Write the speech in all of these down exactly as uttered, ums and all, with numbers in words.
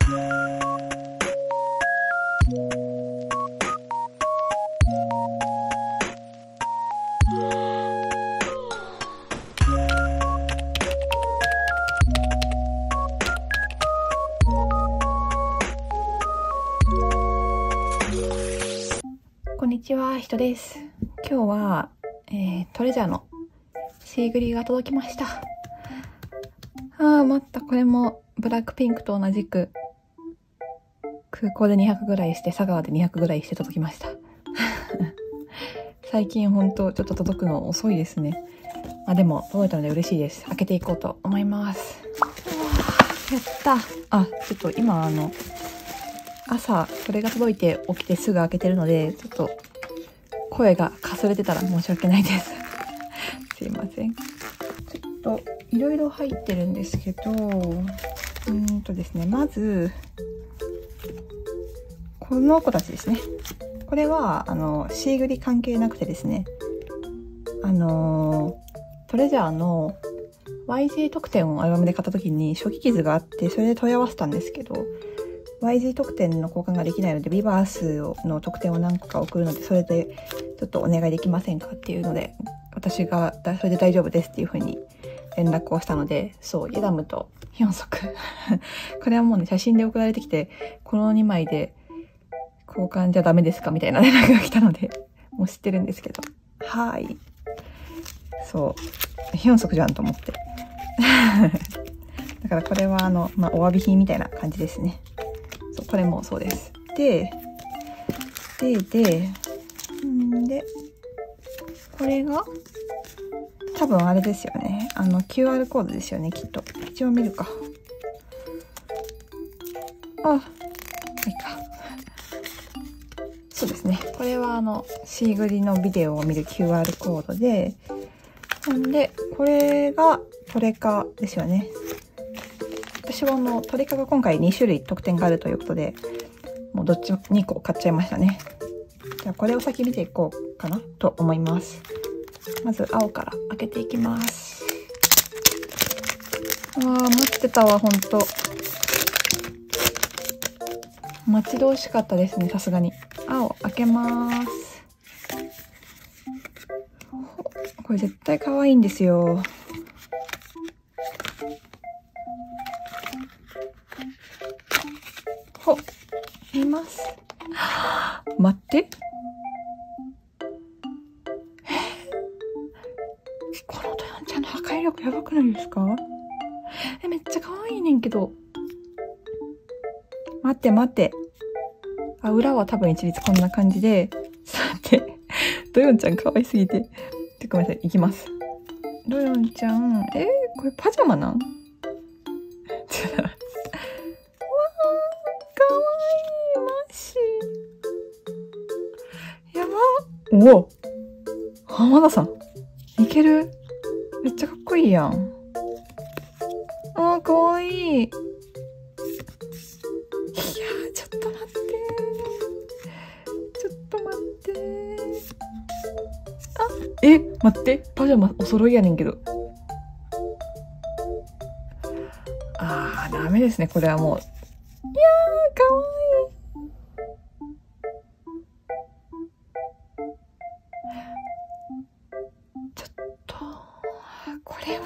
こんにちは、ひとです。今日は、えー、トレジャーのシーグリが届きました。あー、またこれもブラックピンクと同じく空港でにひゃくぐらいして、佐川でにひゃくぐらいして届きました。最近ほんとちょっと届くの遅いですね。まあでも届いたので嬉しいです。開けていこうと思います。やった。あ、ちょっと今あの朝これが届いて起きてすぐ開けてるので、ちょっと声がかすれてたら申し訳ないです。すいません。ちょっといろいろ入ってるんですけど、うーんとですね、まずこの子たちですね。これはあのシーグリ関係なくてですね、あのトレジャーの ワイジー 特典をアルバムで買った時に初期傷があって、それで問い合わせたんですけど、ワイジー 特典の交換ができないので、ビバースの特典を何個か送るので、それでちょっとお願いできませんかっていうので、私がそれで大丈夫ですっていう風に連絡をしたので、そう、ヤダムとヒョンソクこれはもうね、写真で送られてきて、このにまいで交換じゃダメですかみたいな連絡が来たので、もう知ってるんですけど、はーい、そう、ヒョンソクじゃんと思ってだからこれはあの、まあ、お詫び品みたいな感じですね。そう、これもそうです。で、で、で、んで、これが、多分あれですよね。あの、キューアール コードですよね、きっと。一応見るか。あ、いいか。そうですね。これはあの、シーグリのビデオを見る キューアール コードで、んで、これがトレカですよね。私はあのトレカが今回に種類特典があるということで、もうどっちもにこ買っちゃいましたね。じゃあこれを先見ていこうかなと思います。まず青から開けていきます。わー、待ってたわ、ほんと。待ち遠しかったですね、さすがに。青開けます。これ絶対可愛いんですよ。ほ、見ます。待って。え、このトヨンちゃんの破壊力やばくないですか？え、めっちゃ可愛いねんけど。待って待って。あ、裏は多分一律こんな感じで。さて、ドヨンちゃん可愛すぎて。てごめんなさい、いきます。ドヨンちゃん、えー、これパジャマなん？ちょっと。おお、浜田さんいける？めっちゃかっこいいやん。あー、かわいい。いやー、ちょっと待ってちょっと待ってあ、え、待って、パジャマお揃いやねんけど。あー、ダメですね、これはもう。いやー、かわいい。これ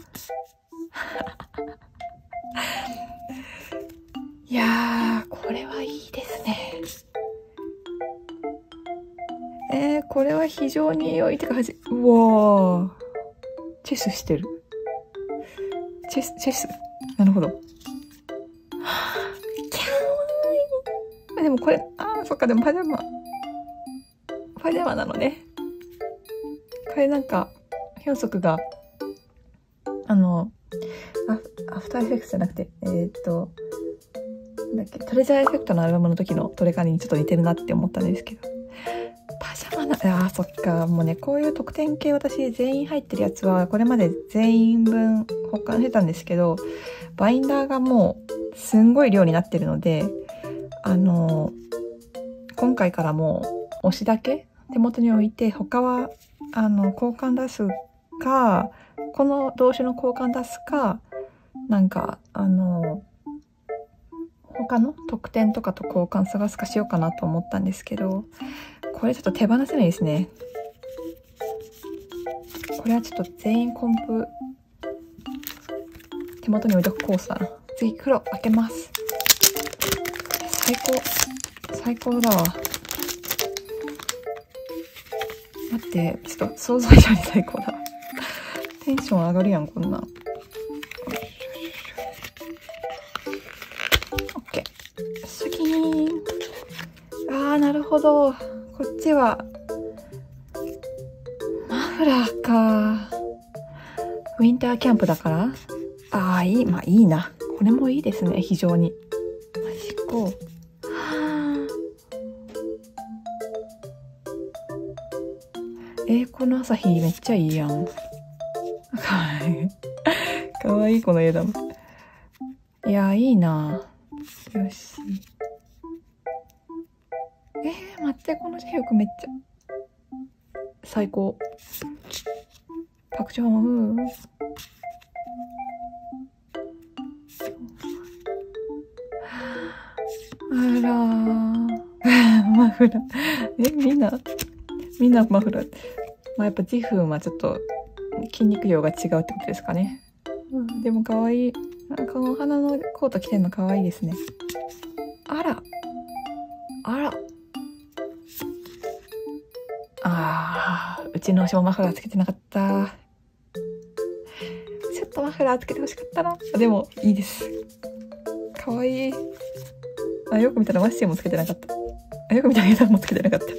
はいやー、これはいいですね。えー、これは非常に良い。てかはじ、うわー、チェスしてる。チェス、チェス。なるほど。キャーい。でもこれ、あー、そっか、でもパジャマ。パジャマなのね。これなんか、ヒョンソクが、あの、ア、アフターエフェクツじゃなくて、えー、っと、なんだっけ、トレジャーエフェクトのアルバムの時のトレカにちょっと似てるなって思ったんですけど。パジャマな、あー、そっか、もうね、こういう特典系私全員入ってるやつは、これまで全員分保管してたんですけど、バインダーがもう、すんごい量になってるので、あの、今回からもう、推しだけ手元に置いて、他は、あの、交換出すか、この動詞の交換出すか、なんか、あの、 他の特典とかと交換探すかしようかなと思ったんですけど、これちょっと手放せないですね。これはちょっと全員コンプ手元に置いとくコースだな。次黒開けます。最高最高だわ。待って、ちょっと想像以上に最高だ。テンション上がるやん、こんなん。オッケー。スキーン。あー、なるほど。こっちは、マフラーか。ウィンターキャンプだから。あー、いい。まあ、いいな。これもいいですね、非常に。マジこう。えー、この朝日めっちゃいいやん。かわいい。かわいい、この枝も。いやー、いいな。よし。えー、待って、この制服めっちゃ。最高。パクチョン。あらー。マフラー。え、みんな、みんなマフラー。まあ、やっぱジフンはちょっと筋肉量が違うってことですかね。うん、でも可愛い。なんかこの花のコート着てんの可愛いですね。あら。あら。あー、うちの推しもマフラーつけてなかった。ちょっとマフラーつけてほしかったな。でも、いいです。可愛い。あ、よく見たらマッシーもつけてなかった。あ、よく見たらエダもつけてなかった。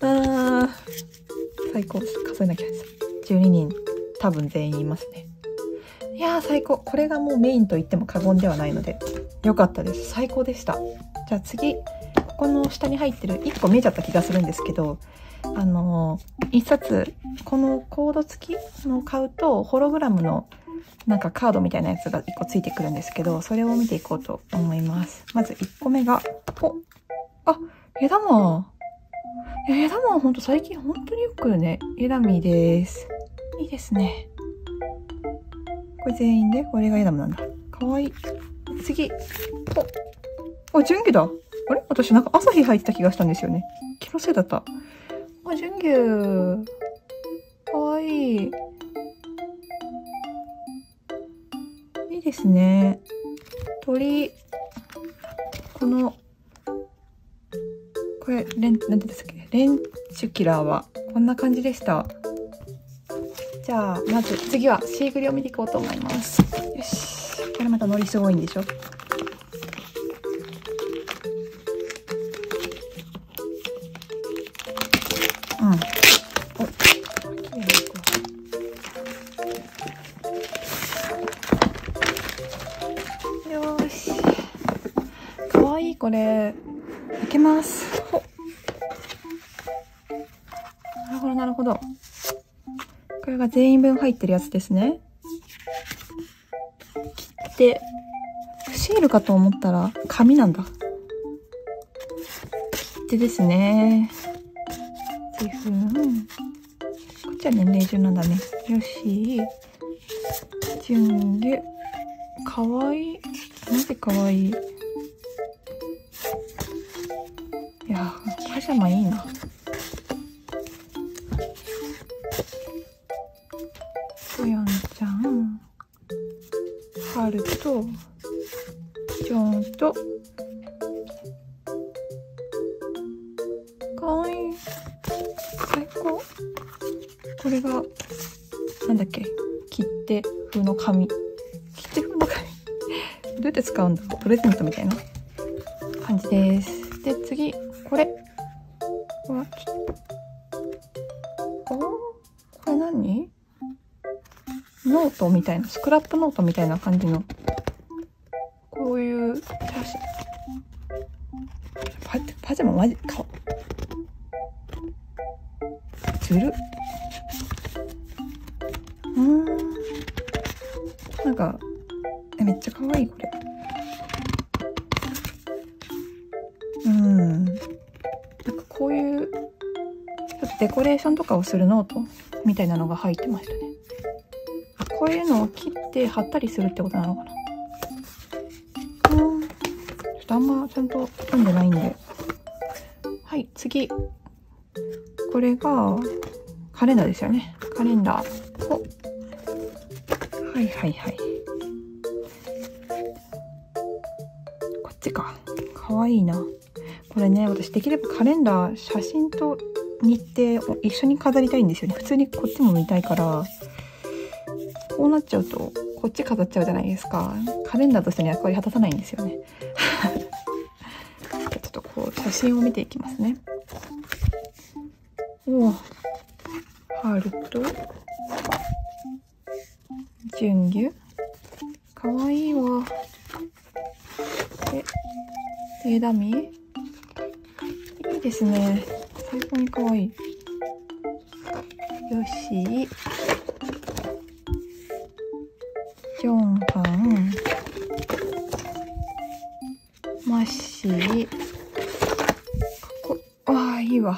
あー、最高。数えなきゃ。じゅうににん、多分全員いますね。いやー、最高。これがもうメインと言っても過言ではないので、よかったです。最高でした。じゃあ次、ここの下に入ってる、いっこ見えちゃった気がするんですけど、あのー、一冊、このコード付きの買うと、ホログラムのなんかカードみたいなやつがいっこついてくるんですけど、それを見ていこうと思います。まずいっこめが、お、あ、枝も。いや、枝もほんと最近ほんとによくね、エダミです。いいですね。これ全員で、これがエダムなんだ。かわいい。次。お、あ、純牛だ。あれ私なんか朝日入ってた気がしたんですよね。気のせいだった。あ、純牛。かわいい。いいですね。鳥、この、これ、レン、なんて言うんですかね。レンチュキラーは、こんな感じでした。じゃあ、まず、次は、シーグリを見ていこうと思います。よし。これまたノリすごいんでしょ。うん。お、きれいにいくわ。よーし。かわいい、これ。開けます。ほっ。なるほど、なるほど。これが全員分入ってるやつですね。切って、シールかと思ったら紙なんだ。切手ですね。じふん。こっちは年齢順なんだね。よし。順で、かわいい。マジかわいい。いや、パジャマいいな。ソヨンちゃん、ハルと、ジョンと、かわいい。最高。これが、なんだっけ、切手風の紙。切手風の紙。どうやって使うんだろう？プレゼントみたいな感じです。で、次、これ。うわ、ちょっと。お？これ何？ノートみたいな、スクラップノートみたいな感じの、こういう写真。パ、パジャママジか、ずる。うーん。なんか、え、めっちゃ可愛い、これ。うん。なんかこういう、ちょっとデコレーションとかをするノートみたいなのが入ってましたね。こういうのを切って貼ったりするってことなのかな。うん。 とあんまちゃんと読んでないんで。はい、次。これが、カレンダーですよね。カレンダー。お。はいはいはい。こっちか。かわいいな。これね、私できればカレンダー、写真と日程を一緒に飾りたいんですよね。普通にこっちも見たいから、こうなっちゃうと、こっち飾っちゃうじゃないですか。カレンダーとしての役割果たさないんですよね。ちょっとこう、写真を見ていきますね。おお。春と、純牛。かわいいわ。で、テーダミー。いいですね。最高にかわいい。よし。ジョンファン。マッシー。かっこ、ああ、いいわ。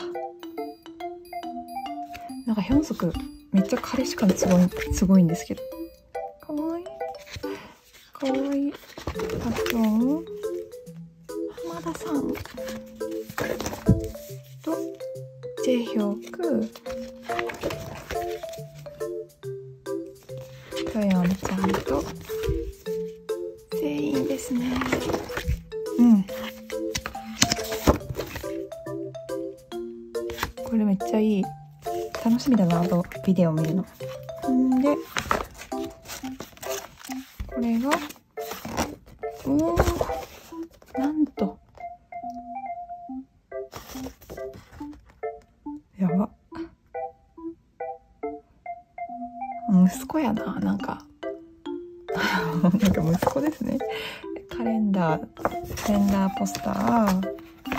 なんかヒョンソク、めっちゃ彼氏感すごい、すごいんですけど。かわいい。かわいい。あと、浜田さん。と、ジェヒョク。トヨンちゃんと、全員ですね。うん。これめっちゃいい。楽しみだな、あとビデオ見るの。んで、これが、おー、なんと。やば。息子やな、なんか。なんか息子ですね。カレンダー、カレンダーポスター。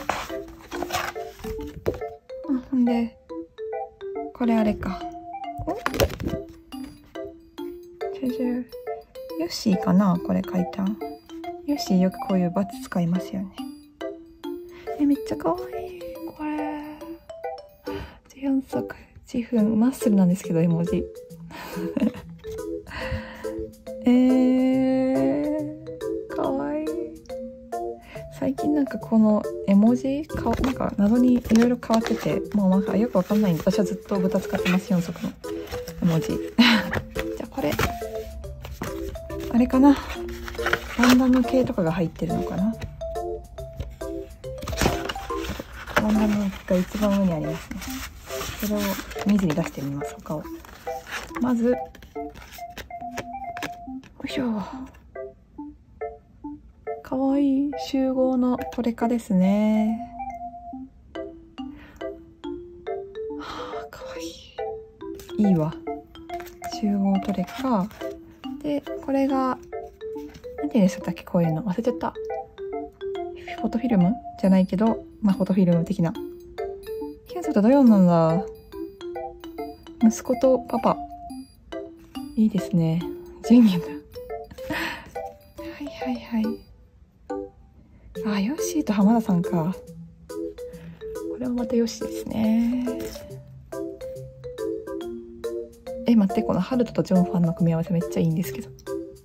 ほんで、これあれか。おちょちょヨッシーかなこれ書いたん。ヨッシーよくこういうバツ使いますよね。え、めっちゃかわいい。これ。ジヨンソク、ジフン、マッスルなんですけど、絵文字。えー、かわいい。最近なんかこの絵文字かなんか謎にいろいろ変わってて、もうなんかよくわかんないんで、私はずっと豚使ってます、よん足の絵文字。じゃあこれ、あれかな、ランダム系とかが入ってるのかな。ランダムが一番上にありますね。それを見ずに出してみます、他を。まず、よいしょ。かわいい集合のトレカですね。はあ、かわいい。いいわ。集合トレカ。で、これが、なんて言うんでしたっけ、こういうの。忘れちゃった。フォトフィルムじゃないけど、まあフォトフィルム的な。ケンソとドヨンなんだ。息子とパパ。いいですね。ジュニアだ。はいはいはい。あ、ヨッシーと浜田さんか。これもまたヨッシーですね。え、待って、このハルトとジョンファンの組み合わせめっちゃいいんですけど。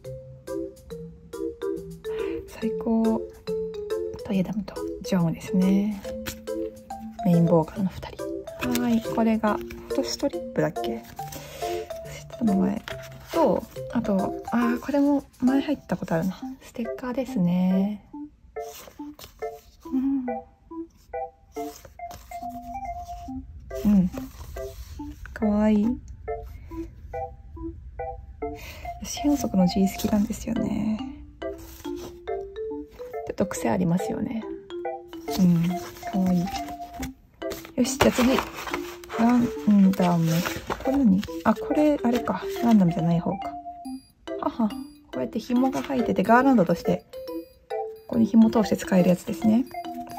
最高。トイエダムとジョンですね。メインボーカルのふたり。はい、これがフォトストリップだっけ？知った名前と、あと、あー、これも前入ったことあるな。ステッカーですね。うん。うん。かわいい。四四足の G 好きなんですよね。ちょっと癖ありますよね。うん。かわいい。よし、じゃあ次。ランダム。これ何？あ、これ、あれか。ランダムじゃない方か。はは。こうやって紐が入ってて、ガーランドとして、ここに紐通して使えるやつですね。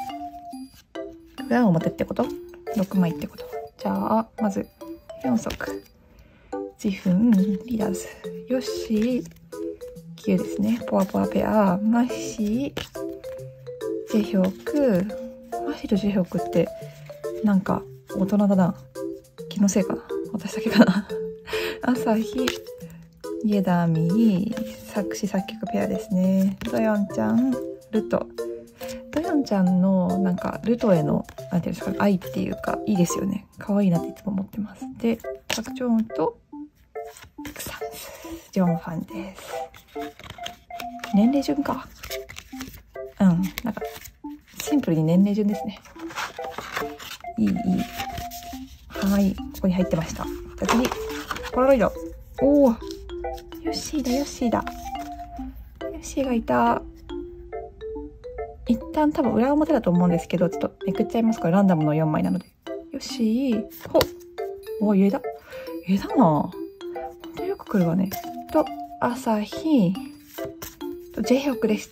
裏表ってこと？ ろく 枚ってこと。じゃあ、まず、よん足。ジフン、リダーズ、ヨッシー、きゅうですね。ポワポワペア、マッシー、ジェヒョク。マッシーとジェヒョクって、なんか、大人だな。気のせいかな。私だけかな。朝日、イエダミー、作詞作曲ペアですね。ドヨンちゃん、ルト。 ドヨンちゃんのなんかルトへのなんていうんですか、愛っていうかいいですよね。可愛いなっていつも思ってます。で、パクチョンとクサンスジョンファンです。年齢順か。うん、なんかシンプルに年齢順ですね。いいいい。はい、ここに入ってました。じゃあ次、ポラロイド。おお、ヨッシーだヨッシーだ。ヨッシーがいた。一旦多分裏表だと思うんですけど、ちょっとめくっちゃいます。これランダムのよんまいなので。よし。ほっ。お、枝。枝なぁ。ほんとよく来るわね。と、朝日。と、ジェヒョクでした。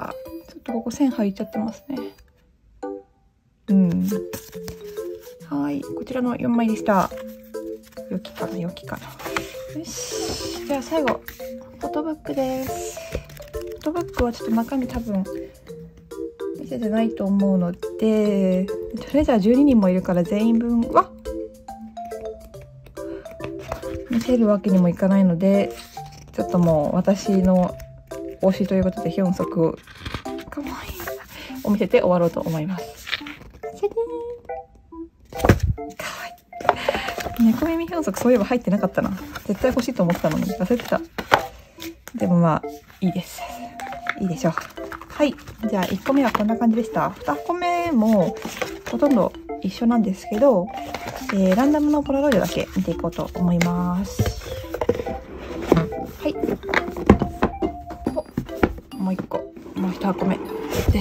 ちょっとここ線入っちゃってますね。うん。はい。こちらのよんまいでした。良きかな、良きかな。よし。じゃあ最後、フォトブックです。フォトブックはちょっと中身多分、見せてないと思うので、それじゃあじゅうににんもいるから全員分は見せるわけにもいかないので、ちょっともう私の推しということでヒョンソクをかわいいを見せて終わろうと思います。シャキーン、かわいい。猫耳ヒョンソクそういえば入ってなかったな。絶対欲しいと思ったのに忘れてた。でもまあいいです。いいでしょう。はい。じゃあいっこめはこんな感じでした。にこめもほとんど一緒なんですけど、えー、ランダムのポラロイドだけ見ていこうと思います。はい。お、もういっこ。もういちはこめです。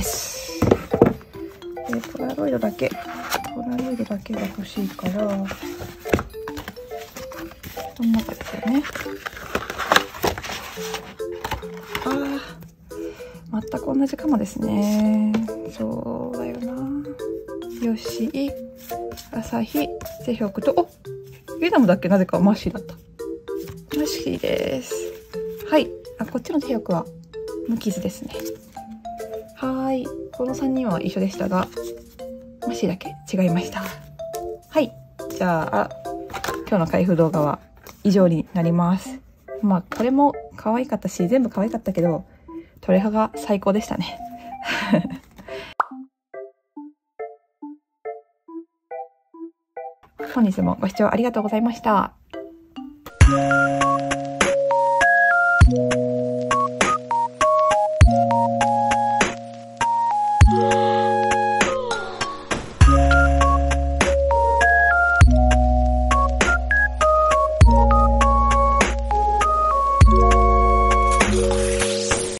で、ポラロイドだけ。ポラロイドだけが欲しいから、この中ですよね。あー。全く同じかもですね。そうだよな。よし、朝日、ジェヒョクと、お、ユダムだっけ、なぜかマッシーだった。マッシーです。はい。あ、こっちのジェヒョクは無傷ですね。はーい。このさんにんは一緒でしたが、マッシーだけ違いました。はい。じゃあ、今日の開封動画は以上になります。まあ、これも可愛かったし、全部可愛かったけど、トレハが最高でしたね。本日もご視聴ありがとうございました。